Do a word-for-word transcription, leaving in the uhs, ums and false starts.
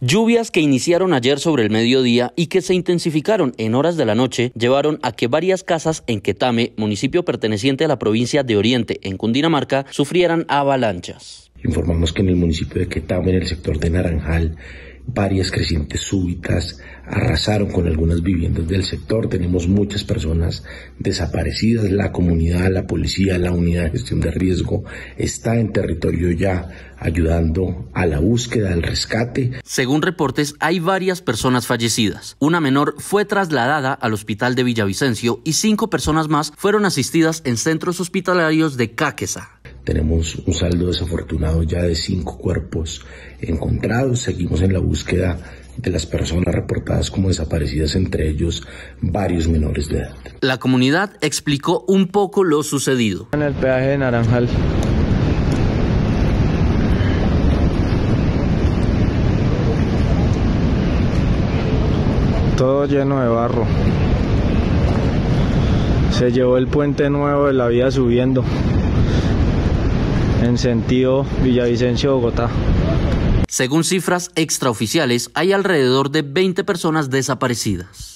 Lluvias que iniciaron ayer sobre el mediodía y que se intensificaron en horas de la noche llevaron a que varias casas en Quetame, municipio perteneciente a la provincia de Oriente, en Cundinamarca, sufrieran avalanchas. Informamos que en el municipio de Quetame, en el sector de Naranjal, varias crecientes súbitas arrasaron con algunas viviendas del sector. Tenemos muchas personas desaparecidas. La comunidad, la policía, la unidad de gestión de riesgo está en territorio ya ayudando a la búsqueda, al rescate. Según reportes, hay varias personas fallecidas. Una menor fue trasladada al hospital de Villavicencio y cinco personas más fueron asistidas en centros hospitalarios de Caqueza. Tenemos un saldo desafortunado ya de cinco cuerpos encontrados. Seguimos en la búsqueda de las personas reportadas como desaparecidas, entre ellos varios menores de edad. La comunidad explicó un poco lo sucedido. En el peaje de Naranjal. Todo lleno de barro. Se llevó el puente nuevo de la vía subiendo en sentido Villavicencio-Bogotá. Según cifras extraoficiales, hay alrededor de veinte personas desaparecidas.